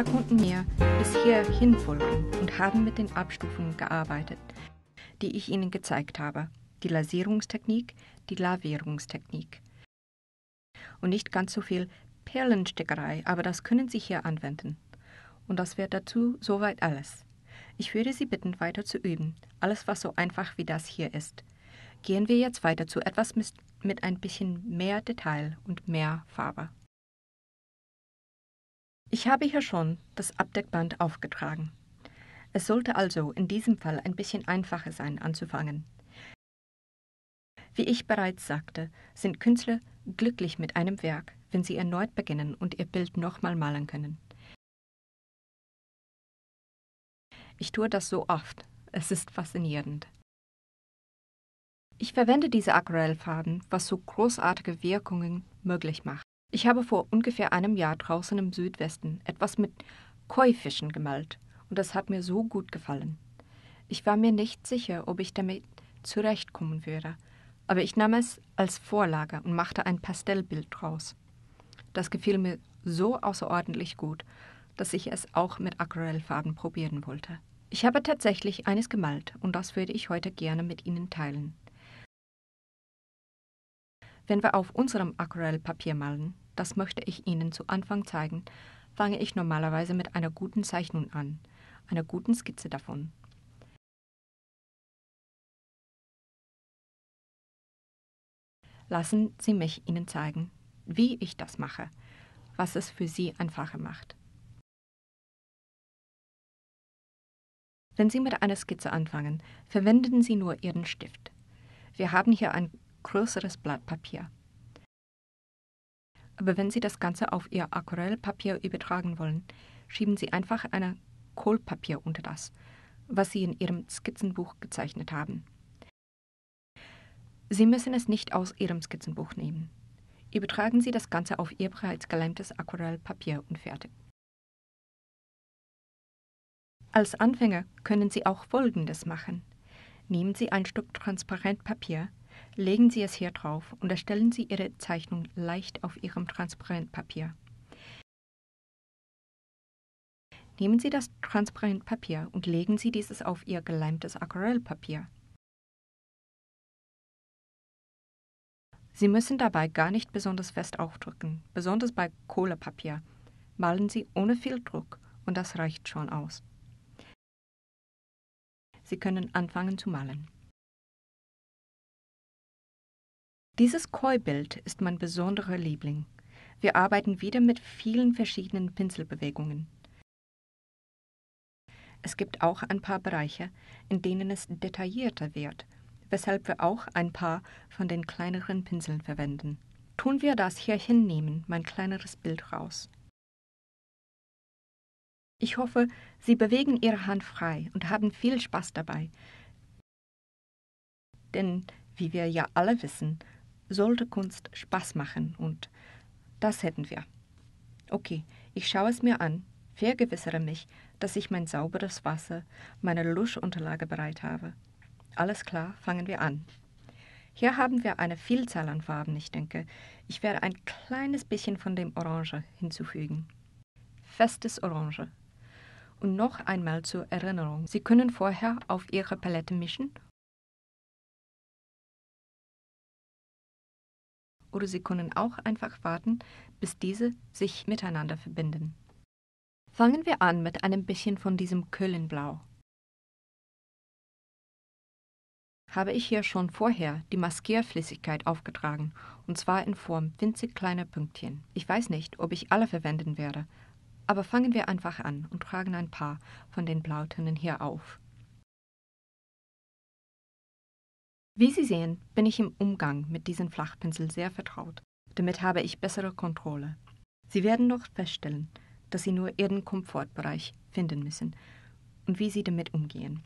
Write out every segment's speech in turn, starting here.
Alle konnten mir bis hierhin folgen und haben mit den Abstufungen gearbeitet, die ich Ihnen gezeigt habe. Die Lasierungstechnik, die Lavierungstechnik. Und nicht ganz so viel Perlenstickerei, aber das können Sie hier anwenden. Und das wäre dazu soweit alles. Ich würde Sie bitten, weiter zu üben. Alles, was so einfach wie das hier ist. Gehen wir jetzt weiter zu etwas mit ein bisschen mehr Detail und mehr Farbe. Ich habe hier schon das Abdeckband aufgetragen. Es sollte also in diesem Fall ein bisschen einfacher sein, anzufangen. Wie ich bereits sagte, sind Künstler glücklich mit einem Werk, wenn sie erneut beginnen und ihr Bild nochmal malen können. Ich tue das so oft. Es ist faszinierend. Ich verwende diese Aquarellfarben, was so großartige Wirkungen möglich macht. Ich habe vor ungefähr einem Jahr draußen im Südwesten etwas mit Koifischen gemalt und das hat mir so gut gefallen. Ich war mir nicht sicher, ob ich damit zurechtkommen würde, aber ich nahm es als Vorlage und machte ein Pastellbild draus. Das gefiel mir so außerordentlich gut, dass ich es auch mit Aquarellfarben probieren wollte. Ich habe tatsächlich eines gemalt und das würde ich heute gerne mit Ihnen teilen. Wenn wir auf unserem Aquarellpapier malen, das möchte ich Ihnen zu Anfang zeigen, fange ich normalerweise mit einer guten Zeichnung an, einer guten Skizze davon. Lassen Sie mich Ihnen zeigen, wie ich das mache, was es für Sie einfacher macht. Wenn Sie mit einer Skizze anfangen, verwenden Sie nur Ihren Stift. Wir haben hier ein größeres Blatt Papier. Aber wenn Sie das Ganze auf Ihr Aquarellpapier übertragen wollen, schieben Sie einfach ein Kohlpapier unter das, was Sie in Ihrem Skizzenbuch gezeichnet haben. Sie müssen es nicht aus Ihrem Skizzenbuch nehmen. Übertragen Sie das Ganze auf Ihr bereits geleimtes Aquarellpapier und fertig. Als Anfänger können Sie auch Folgendes machen. Nehmen Sie ein Stück Transparentpapier, legen Sie es hier drauf und erstellen Sie Ihre Zeichnung leicht auf Ihrem Transparentpapier. Nehmen Sie das Transparentpapier und legen Sie dieses auf Ihr geleimtes Aquarellpapier. Sie müssen dabei gar nicht besonders fest aufdrücken, besonders bei Kohlepapier. Malen Sie ohne viel Druck und das reicht schon aus. Sie können anfangen zu malen. Dieses Koi-Bild ist mein besonderer Liebling. Wir arbeiten wieder mit vielen verschiedenen Pinselbewegungen. Es gibt auch ein paar Bereiche, in denen es detaillierter wird, weshalb wir auch ein paar von den kleineren Pinseln verwenden. Tun wir das hier hinnehmen, mein kleineres Bild raus. Ich hoffe, Sie bewegen Ihre Hand frei und haben viel Spaß dabei. Denn, wie wir ja alle wissen, sollte Kunst Spaß machen und das hätten wir. Okay, ich schaue es mir an, vergewissere mich, dass ich mein sauberes Wasser, meine Luschunterlage bereit habe. Alles klar, fangen wir an. Hier haben wir eine Vielzahl an Farben, ich denke. Ich werde ein kleines bisschen von dem Orange hinzufügen. Festes Orange. Und noch einmal zur Erinnerung, Sie können vorher auf Ihre Palette mischen oder Sie können auch einfach warten, bis diese sich miteinander verbinden. Fangen wir an mit einem bisschen von diesem Köhlenblau. Habe ich hier schon vorher die Maskierflüssigkeit aufgetragen, und zwar in Form winzig kleiner Pünktchen. Ich weiß nicht, ob ich alle verwenden werde, aber fangen wir einfach an und tragen ein paar von den Blautönen hier auf. Wie Sie sehen, bin ich im Umgang mit diesen Flachpinseln sehr vertraut. Damit habe ich bessere Kontrolle. Sie werden noch feststellen, dass Sie nur Ihren Komfortbereich finden müssen und wie Sie damit umgehen.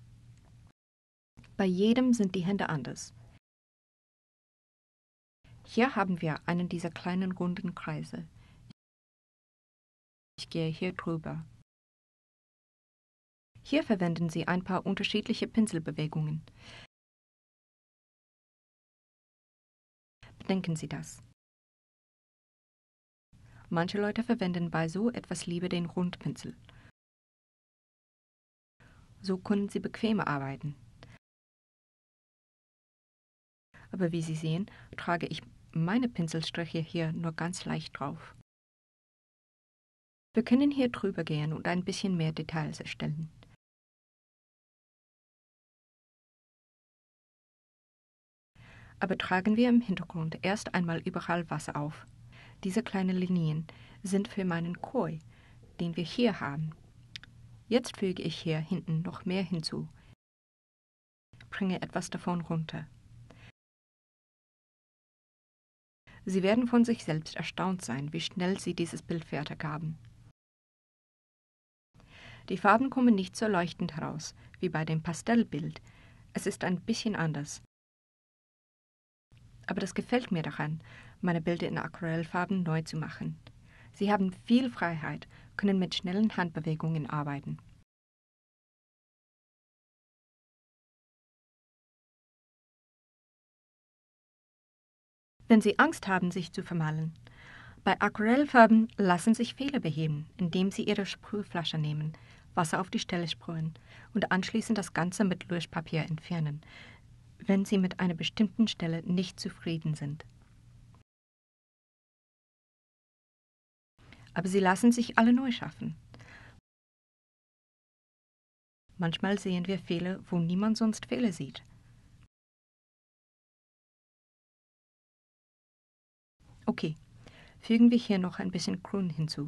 Bei jedem sind die Hände anders. Hier haben wir einen dieser kleinen runden Kreise. Ich gehe hier drüber. Hier verwenden Sie ein paar unterschiedliche Pinselbewegungen. Bedenken Sie das. Manche Leute verwenden bei so etwas lieber den Rundpinsel. So können sie bequemer arbeiten. Aber wie Sie sehen, trage ich meine Pinselstriche hier nur ganz leicht drauf. Wir können hier drüber gehen und ein bisschen mehr Details erstellen. Aber tragen wir im Hintergrund erst einmal überall Wasser auf. Diese kleinen Linien sind für meinen Koi, den wir hier haben. Jetzt füge ich hier hinten noch mehr hinzu. Bringe etwas davon runter. Sie werden von sich selbst erstaunt sein, wie schnell Sie dieses Bild fertig haben. Die Farben kommen nicht so leuchtend heraus wie bei dem Pastellbild. Es ist ein bisschen anders. Aber das gefällt mir daran, meine Bilder in Aquarellfarben neu zu machen. Sie haben viel Freiheit, können mit schnellen Handbewegungen arbeiten. Wenn Sie Angst haben, sich zu vermalen. Bei Aquarellfarben lassen sich Fehler beheben, indem Sie Ihre Sprühflasche nehmen, Wasser auf die Stelle sprühen und anschließend das Ganze mit Löschpapier entfernen, wenn Sie mit einer bestimmten Stelle nicht zufrieden sind. Aber sie lassen sich alle neu schaffen. Manchmal sehen wir Fehler, wo niemand sonst Fehler sieht. Okay, fügen wir hier noch ein bisschen Grün hinzu.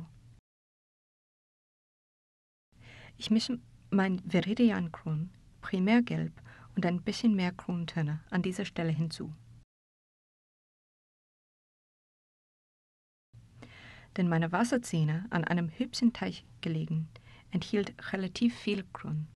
Ich mische mein Viridiangrün, Primärgelb und ein bisschen mehr Grüntöne an dieser Stelle hinzu. Denn meine Wasserzähne, an einem hübschen Teich gelegen, enthielt relativ viel Grün.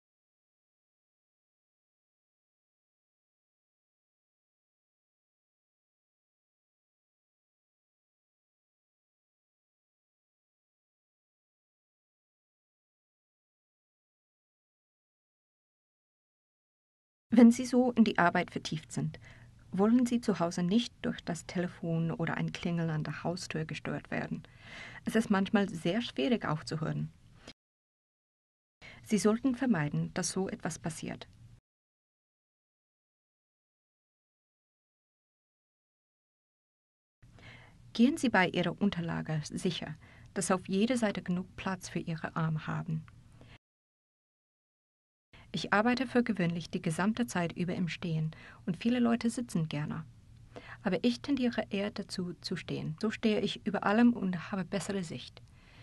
Wenn Sie so in die Arbeit vertieft sind, wollen Sie zu Hause nicht durch das Telefon oder ein Klingeln an der Haustür gestört werden. Es ist manchmal sehr schwierig aufzuhören. Sie sollten vermeiden, dass so etwas passiert. Gehen Sie bei Ihrer Unterlage sicher, dass auf jeder Seite genug Platz für Ihre Arme haben. Ich arbeite für gewöhnlich die gesamte Zeit über im Stehen und viele Leute sitzen gerne. Aber ich tendiere eher dazu zu stehen. So stehe ich über allem und habe bessere Sicht.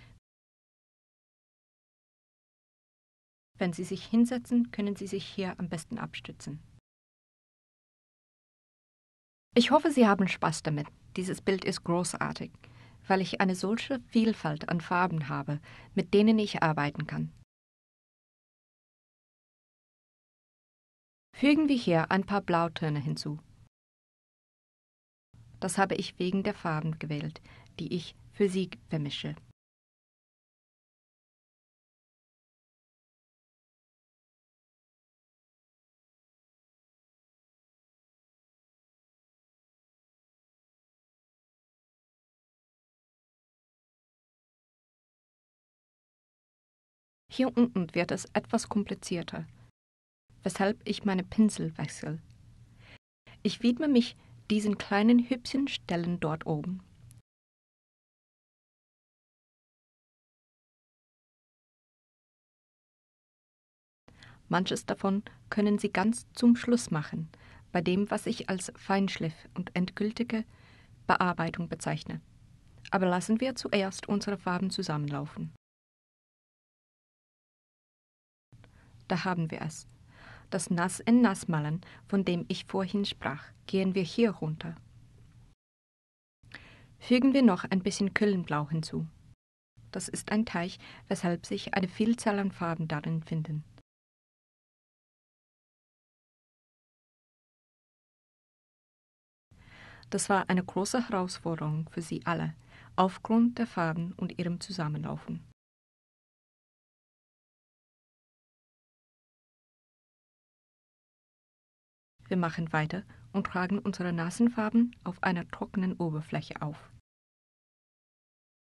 Wenn Sie sich hinsetzen, können Sie sich hier am besten abstützen. Ich hoffe, Sie haben Spaß damit. Dieses Bild ist großartig, weil ich eine solche Vielfalt an Farben habe, mit denen ich arbeiten kann. Fügen wir hier ein paar Blautöne hinzu. Das habe ich wegen der Farben gewählt, die ich für Sie vermische. Hier unten wird es etwas komplizierter, weshalb ich meine Pinsel wechsle. Ich widme mich diesen kleinen hübschen Stellen dort oben. Manches davon können Sie ganz zum Schluss machen, bei dem, was ich als Feinschliff und endgültige Bearbeitung bezeichne. Aber lassen wir zuerst unsere Farben zusammenlaufen. Da haben wir es. Das Nass in Nass malen, von dem ich vorhin sprach, gehen wir hier runter. Fügen wir noch ein bisschen Kölnblau hinzu. Das ist ein Teich, weshalb sich eine Vielzahl an Farben darin finden. Das war eine große Herausforderung für Sie alle, aufgrund der Farben und ihrem Zusammenlaufen. Wir machen weiter und tragen unsere nassen Farben auf einer trockenen Oberfläche auf.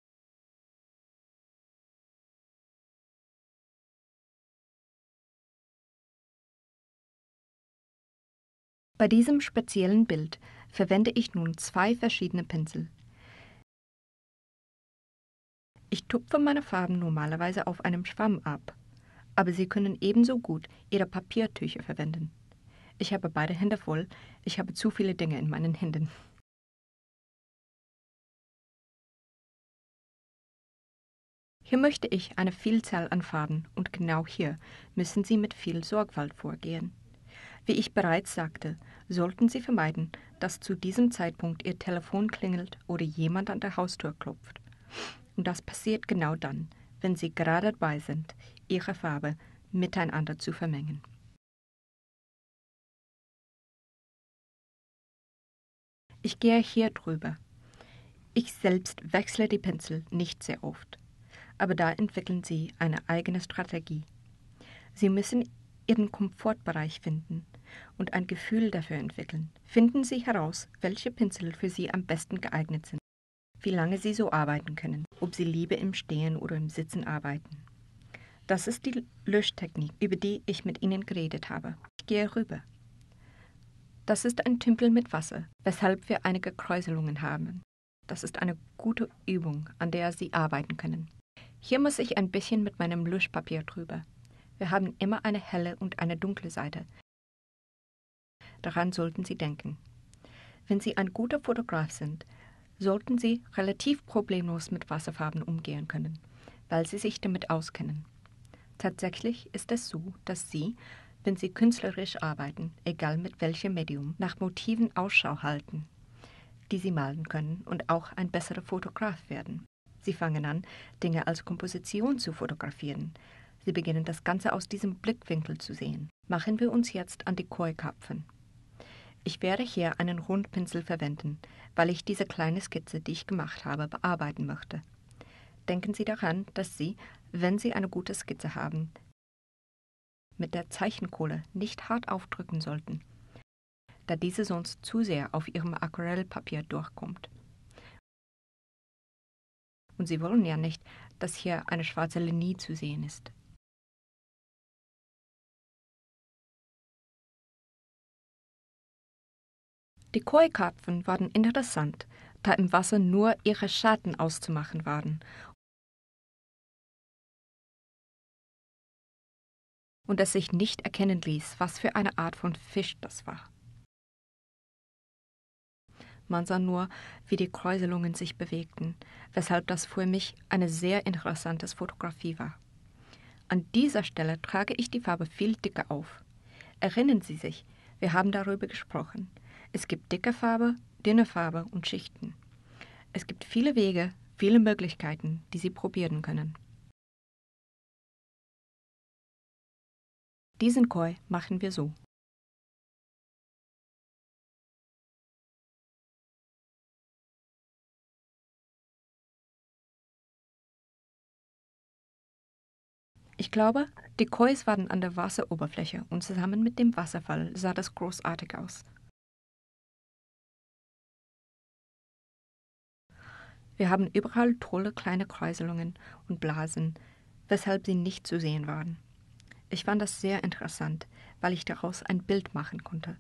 Bei diesem speziellen Bild verwende ich nun 2 verschiedene Pinsel. Ich tupfe meine Farben normalerweise auf einem Schwamm ab, aber Sie können ebenso gut Ihre Papiertücher verwenden. Ich habe beide Hände voll, ich habe zu viele Dinge in meinen Händen. Hier möchte ich eine Vielzahl an Farben und genau hier müssen Sie mit viel Sorgfalt vorgehen. Wie ich bereits sagte, sollten Sie vermeiden, dass zu diesem Zeitpunkt Ihr Telefon klingelt oder jemand an der Haustür klopft. Und das passiert genau dann, wenn Sie gerade dabei sind, Ihre Farbe miteinander zu vermengen. Ich gehe hier drüber. Ich selbst wechsle die Pinsel nicht sehr oft, aber da entwickeln Sie eine eigene Strategie. Sie müssen Ihren Komfortbereich finden und ein Gefühl dafür entwickeln. Finden Sie heraus, welche Pinsel für Sie am besten geeignet sind, wie lange Sie so arbeiten können, ob Sie lieber im Stehen oder im Sitzen arbeiten. Das ist die Löschtechnik, über die ich mit Ihnen geredet habe. Ich gehe rüber. Das ist ein Tümpel mit Wasser, weshalb wir einige Kräuselungen haben. Das ist eine gute Übung, an der Sie arbeiten können. Hier muss ich ein bisschen mit meinem Löschpapier drüber. Wir haben immer eine helle und eine dunkle Seite. Daran sollten Sie denken. Wenn Sie ein guter Fotograf sind, sollten Sie relativ problemlos mit Wasserfarben umgehen können, weil Sie sich damit auskennen. Tatsächlich ist es so, dass Sie, wenn Sie künstlerisch arbeiten, egal mit welchem Medium, nach Motiven Ausschau halten, die Sie malen können und auch ein besserer Fotograf werden. Sie fangen an, Dinge als Komposition zu fotografieren. Sie beginnen das Ganze aus diesem Blickwinkel zu sehen. Machen wir uns jetzt an die Koi-Karpfen. Ich werde hier einen Rundpinsel verwenden, weil ich diese kleine Skizze, die ich gemacht habe, bearbeiten möchte. Denken Sie daran, dass Sie, wenn Sie eine gute Skizze haben, mit der Zeichenkohle nicht hart aufdrücken sollten, da diese sonst zu sehr auf Ihrem Aquarellpapier durchkommt. Und Sie wollen ja nicht, dass hier eine schwarze Linie zu sehen ist. Die Koi-Karpfen waren interessant, da im Wasser nur ihre Schatten auszumachen waren und es sich nicht erkennen ließ, was für eine Art von Fisch das war. Man sah nur, wie die Kräuselungen sich bewegten, weshalb das für mich eine sehr interessante Fotografie war. An dieser Stelle trage ich die Farbe viel dicker auf. Erinnern Sie sich, wir haben darüber gesprochen. Es gibt dicke Farbe, dünne Farbe und Schichten. Es gibt viele Wege, viele Möglichkeiten, die Sie probieren können. Diesen Koi machen wir so. Ich glaube, die Kois waren an der Wasseroberfläche und zusammen mit dem Wasserfall sah das großartig aus. Wir haben überall tolle kleine Kräuselungen und Blasen, weshalb sie nicht zu sehen waren. Ich fand das sehr interessant, weil ich daraus ein Bild machen konnte.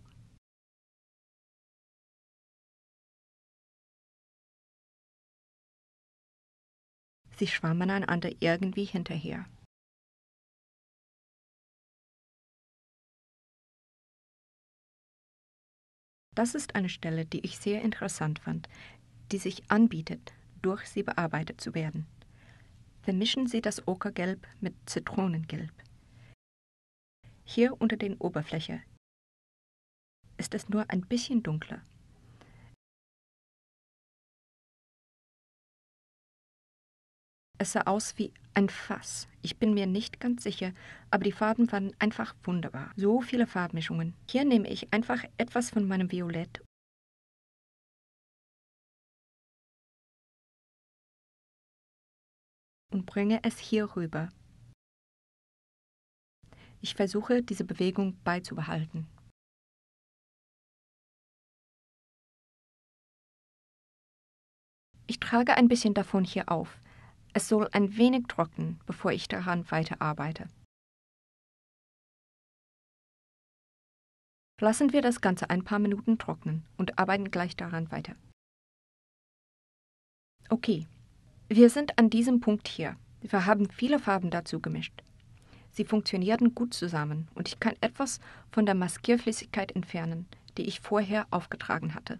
Sie schwammen einander irgendwie hinterher. Das ist eine Stelle, die ich sehr interessant fand, die sich anbietet, durch sie bearbeitet zu werden. Vermischen Sie das Okergelb mit Zitronengelb. Hier unter der Oberfläche ist es nur ein bisschen dunkler. Es sah aus wie ein Fass. Ich bin mir nicht ganz sicher, aber die Farben waren einfach wunderbar. So viele Farbmischungen. Hier nehme ich einfach etwas von meinem Violett und bringe es hier rüber. Ich versuche, diese Bewegung beizubehalten. Ich trage ein bisschen davon hier auf. Es soll ein wenig trocknen, bevor ich daran weiterarbeite. Lassen wir das Ganze ein paar Minuten trocknen und arbeiten gleich daran weiter. Okay, wir sind an diesem Punkt hier. Wir haben viele Farben dazu gemischt. Sie funktionierten gut zusammen und ich kann etwas von der Maskierflüssigkeit entfernen, die ich vorher aufgetragen hatte.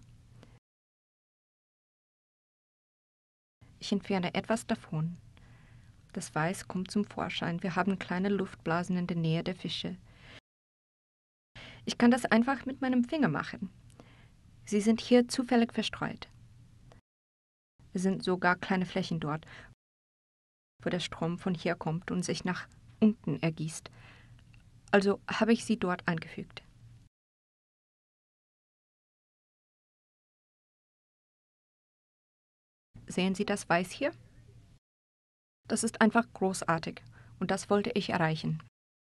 Ich entferne etwas davon. Das Weiß kommt zum Vorschein. Wir haben kleine Luftblasen in der Nähe der Fische. Ich kann das einfach mit meinem Finger machen. Sie sind hier zufällig verstreut. Es sind sogar kleine Flächen dort, wo der Strom von hier kommt und sich nach unten ergießt. Also habe ich sie dort eingefügt. Sehen Sie das Weiß hier? Das ist einfach großartig und das wollte ich erreichen.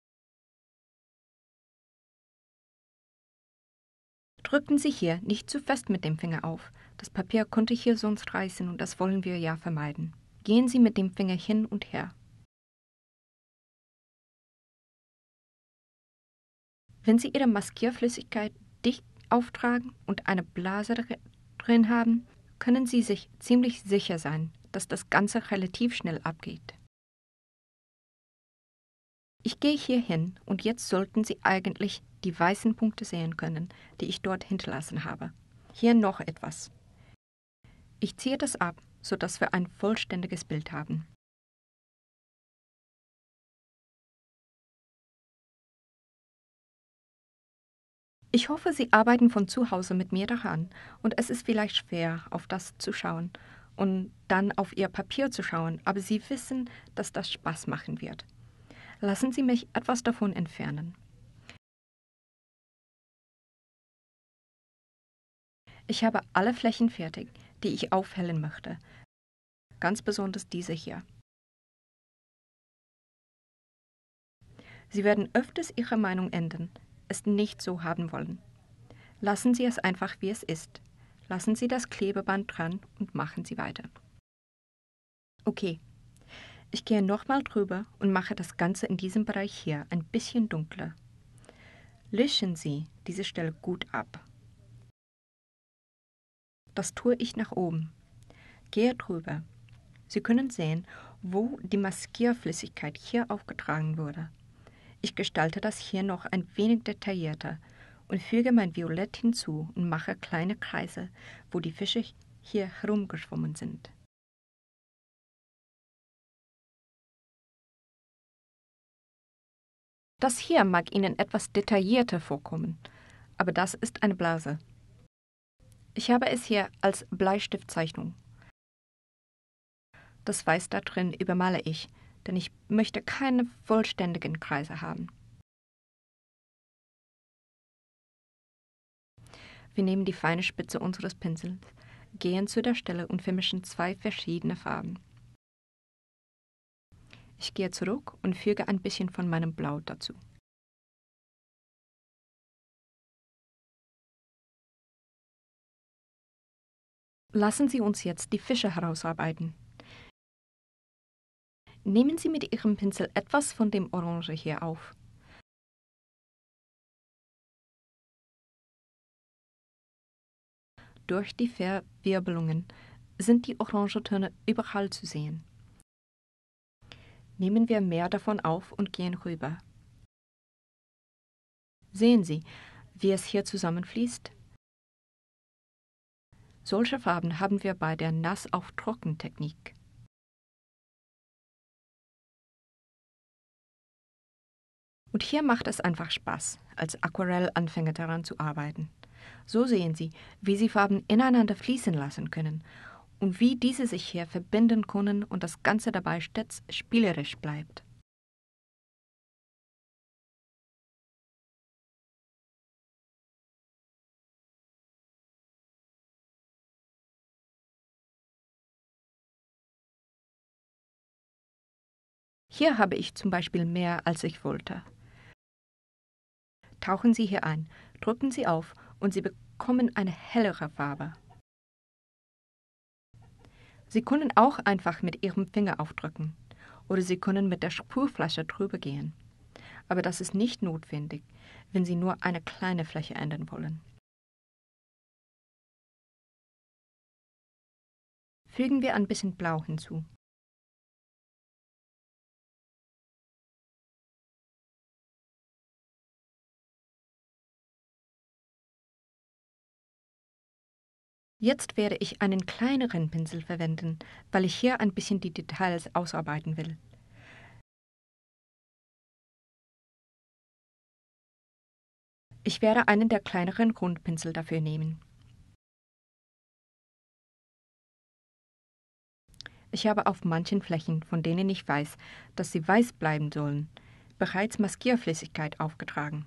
Drücken Sie hier nicht zu fest mit dem Finger auf. Das Papier könnte hier sonst reißen und das wollen wir ja vermeiden. Gehen Sie mit dem Finger hin und her. Wenn Sie Ihre Maskierflüssigkeit dicht auftragen und eine Blase drin haben, können Sie sich ziemlich sicher sein, dass das Ganze relativ schnell abgeht. Ich gehe hier hin und jetzt sollten Sie eigentlich die weißen Punkte sehen können, die ich dort hinterlassen habe. Hier noch etwas. Ich ziehe das ab, sodass wir ein vollständiges Bild haben. Ich hoffe, Sie arbeiten von zu Hause mit mir daran und es ist vielleicht schwer, auf das zu schauen und dann auf Ihr Papier zu schauen, aber Sie wissen, dass das Spaß machen wird. Lassen Sie mich etwas davon entfernen. Ich habe alle Flächen fertig, die ich aufhellen möchte. Ganz besonders diese hier. Sie werden öfters Ihre Meinung ändern, es nicht so haben wollen. Lassen Sie es einfach, wie es ist. Lassen Sie das Klebeband dran und machen Sie weiter. Okay, ich gehe nochmal drüber und mache das Ganze in diesem Bereich hier ein bisschen dunkler. Lischen Sie diese Stelle gut ab. Das tue ich nach oben. Gehe drüber. Sie können sehen, wo die Maskierflüssigkeit hier aufgetragen wurde. Ich gestalte das hier noch ein wenig detaillierter und füge mein Violett hinzu und mache kleine Kreise, wo die Fische hier herumgeschwommen sind. Das hier mag Ihnen etwas detaillierter vorkommen, aber das ist eine Blase. Ich habe es hier als Bleistiftzeichnung. Das Weiß da drin übermale ich, denn ich möchte keine vollständigen Kreise haben. Wir nehmen die feine Spitze unseres Pinsels, gehen zu der Stelle und vermischen zwei verschiedene Farben. Ich gehe zurück und füge ein bisschen von meinem Blau dazu. Lassen Sie uns jetzt die Fische herausarbeiten. Nehmen Sie mit Ihrem Pinsel etwas von dem Orange hier auf. Durch die Verwirbelungen sind die Orangetöne überall zu sehen. Nehmen wir mehr davon auf und gehen rüber. Sehen Sie, wie es hier zusammenfließt? Solche Farben haben wir bei der Nass-auf-Trocken-Technik. Und hier macht es einfach Spaß, als Aquarellanfänger daran zu arbeiten. So sehen Sie, wie Sie Farben ineinander fließen lassen können und wie diese sich hier verbinden können und das Ganze dabei stets spielerisch bleibt. Hier habe ich zum Beispiel mehr, als ich wollte. Tauchen Sie hier ein, drücken Sie auf und Sie bekommen eine hellere Farbe. Sie können auch einfach mit Ihrem Finger aufdrücken oder Sie können mit der Sprühflasche drüber gehen. Aber das ist nicht notwendig. wenn Sie nur eine kleine Fläche ändern wollen. Fügen wir ein bisschen Blau hinzu. Jetzt werde ich einen kleineren Pinsel verwenden, weil ich hier ein bisschen die Details ausarbeiten will. Ich werde einen der kleineren Rundpinsel dafür nehmen. Ich habe auf manchen Flächen, von denen ich weiß, dass sie weiß bleiben sollen, bereits Maskierflüssigkeit aufgetragen.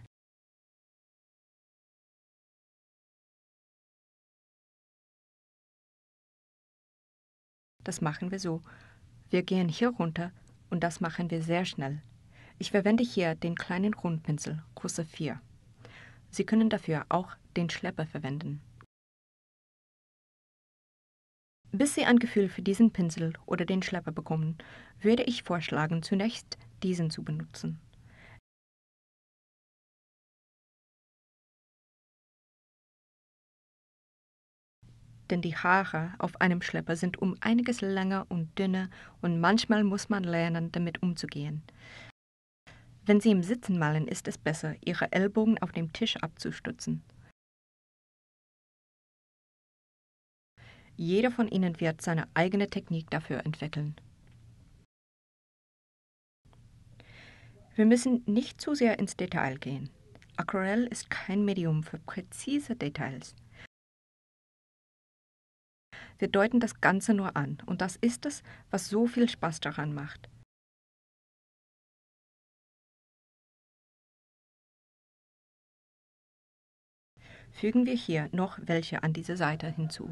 Das machen wir so. Wir gehen hier runter und das machen wir sehr schnell. Ich verwende hier den kleinen Rundpinsel, Größe 4. Sie können dafür auch den Schlepper verwenden. Bis Sie ein Gefühl für diesen Pinsel oder den Schlepper bekommen, würde ich vorschlagen, zunächst diesen zu benutzen. Denn die Haare auf einem Schlepper sind um einiges länger und dünner und manchmal muss man lernen, damit umzugehen. Wenn Sie im Sitzen malen, ist es besser, Ihre Ellbogen auf dem Tisch abzustützen. Jeder von Ihnen wird seine eigene Technik dafür entwickeln. Wir müssen nicht zu sehr ins Detail gehen. Aquarell ist kein Medium für präzise Details. Wir deuten das Ganze nur an, und das ist es, was so viel Spaß daran macht. Fügen wir hier noch welche an diese Seite hinzu.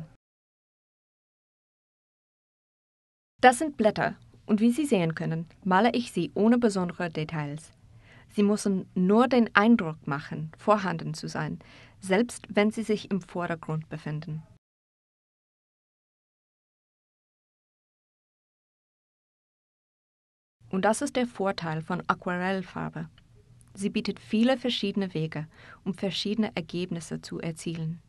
Das sind Blätter, und wie Sie sehen können, male ich sie ohne besondere Details. Sie müssen nur den Eindruck machen, vorhanden zu sein, selbst wenn sie sich im Vordergrund befinden. Und das ist der Vorteil von Aquarellfarbe. Sie bietet viele verschiedene Wege, um verschiedene Ergebnisse zu erzielen.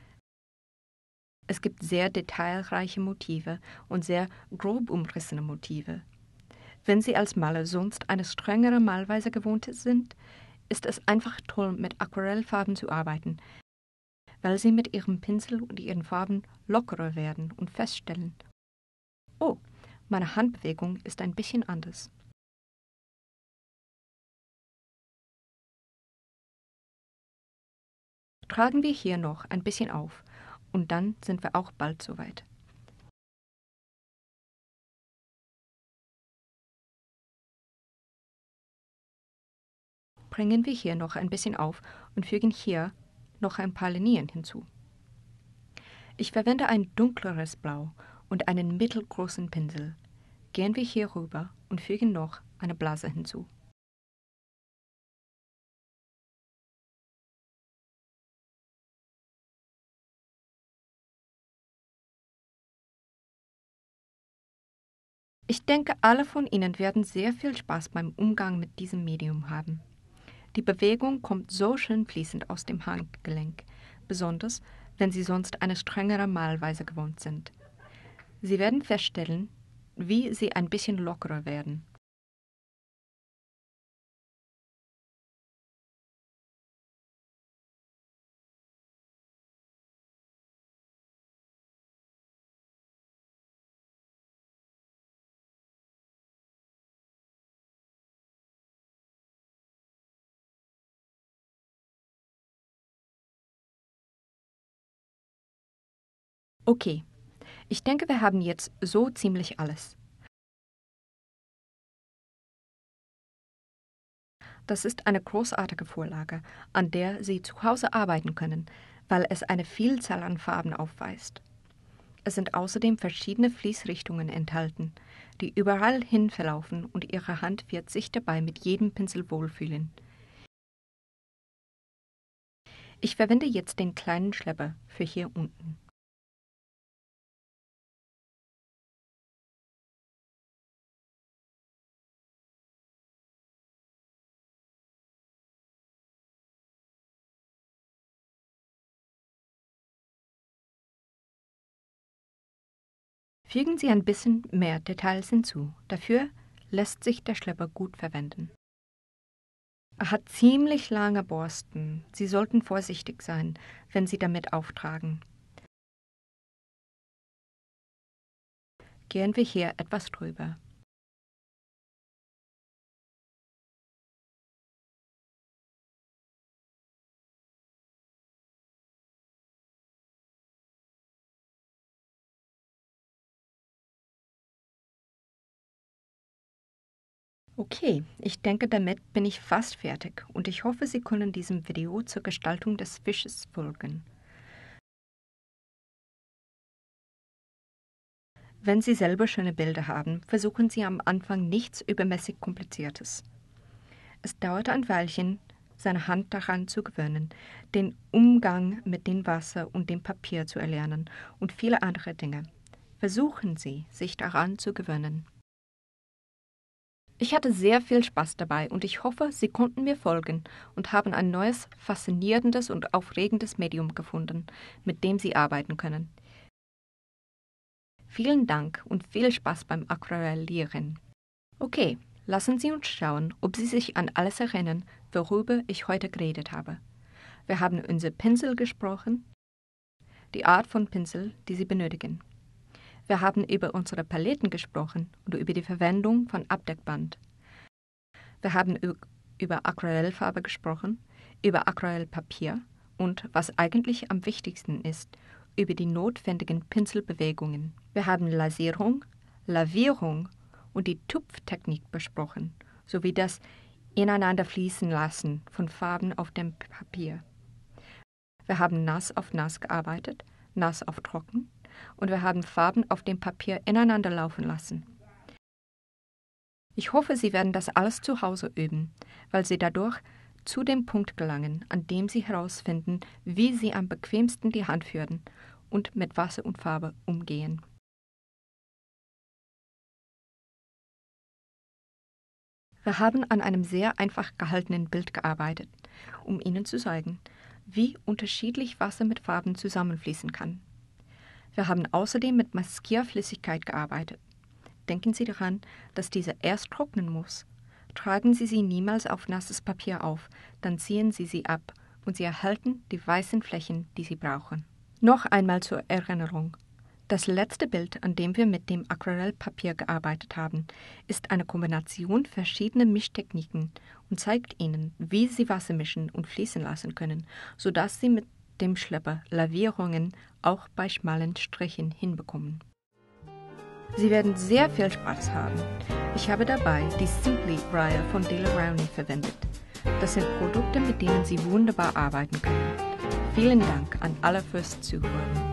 Es gibt sehr detailreiche Motive und sehr grob umrissene Motive. Wenn Sie als Maler sonst eine strengere Malweise gewohnt sind, ist es einfach toll, mit Aquarellfarben zu arbeiten, weil Sie mit Ihrem Pinsel und Ihren Farben lockerer werden und feststellen: Oh, meine Handbewegung ist ein bisschen anders. Tragen wir hier noch ein bisschen auf und dann sind wir auch bald soweit. Bringen wir hier noch ein bisschen auf und fügen hier noch ein paar Linien hinzu. Ich verwende ein dunkleres Blau und einen mittelgroßen Pinsel. Gehen wir hier rüber und fügen noch eine Blase hinzu. Ich denke, alle von Ihnen werden sehr viel Spaß beim Umgang mit diesem Medium haben. Die Bewegung kommt so schön fließend aus dem Handgelenk, besonders wenn Sie sonst eine strengere Malweise gewohnt sind. Sie werden feststellen, wie Sie ein bisschen lockerer werden. Okay, ich denke, wir haben jetzt so ziemlich alles. Das ist eine großartige Vorlage, an der Sie zu Hause arbeiten können, weil es eine Vielzahl an Farben aufweist. Es sind außerdem verschiedene Fließrichtungen enthalten, die überall hin verlaufen und Ihre Hand wird sich dabei mit jedem Pinsel wohlfühlen. Ich verwende jetzt den kleinen Schlepper für hier unten. Fügen Sie ein bisschen mehr Details hinzu. Dafür lässt sich der Schlepper gut verwenden. Er hat ziemlich lange Borsten. Sie sollten vorsichtig sein, wenn Sie damit auftragen. Gehen wir hier etwas drüber. Okay, ich denke, damit bin ich fast fertig und ich hoffe, Sie können diesem Video zur Gestaltung des Fisches folgen. Wenn Sie selber schöne Bilder haben, versuchen Sie am Anfang nichts übermäßig Kompliziertes. Es dauert ein Weilchen, seine Hand daran zu gewöhnen, den Umgang mit dem Wasser und dem Papier zu erlernen und viele andere Dinge. Versuchen Sie, sich daran zu gewöhnen. Ich hatte sehr viel Spaß dabei und ich hoffe, Sie konnten mir folgen und haben ein neues, faszinierendes und aufregendes Medium gefunden, mit dem Sie arbeiten können. Vielen Dank und viel Spaß beim Aquarellieren. Okay, lassen Sie uns schauen, ob Sie sich an alles erinnern, worüber ich heute geredet habe. Wir haben über Pinsel gesprochen, die Art von Pinsel, die Sie benötigen. Wir haben über unsere Paletten gesprochen und über die Verwendung von Abdeckband. Wir haben über Aquarellfarbe gesprochen, über Aquarellpapier und, was eigentlich am wichtigsten ist, über die notwendigen Pinselbewegungen. Wir haben Lasierung, Lavierung und die Tupftechnik besprochen, sowie das ineinander fließen lassen von Farben auf dem Papier. Wir haben nass auf nass gearbeitet, nass auf trocken, und wir haben Farben auf dem Papier ineinander laufen lassen. Ich hoffe, Sie werden das alles zu Hause üben, weil Sie dadurch zu dem Punkt gelangen, an dem Sie herausfinden, wie Sie am bequemsten die Hand führen und mit Wasser und Farbe umgehen. Wir haben an einem sehr einfach gehaltenen Bild gearbeitet, um Ihnen zu zeigen, wie unterschiedlich Wasser mit Farben zusammenfließen kann. Wir haben außerdem mit Maskierflüssigkeit gearbeitet. Denken Sie daran, dass diese erst trocknen muss. Tragen Sie sie niemals auf nasses Papier auf, dann ziehen Sie sie ab und Sie erhalten die weißen Flächen, die Sie brauchen. Noch einmal zur Erinnerung. Das letzte Bild, an dem wir mit dem Aquarellpapier gearbeitet haben, ist eine Kombination verschiedener Mischtechniken und zeigt Ihnen, wie Sie Wasser mischen und fließen lassen können, sodass Sie mit dem Schlepper Lavierungen auch bei schmalen Strichen hinbekommen. Sie werden sehr viel Spaß haben. Ich habe dabei die Simply-Reihe von Daler Rowney verwendet. Das sind Produkte, mit denen Sie wunderbar arbeiten können. Vielen Dank an alle fürs Zuhören.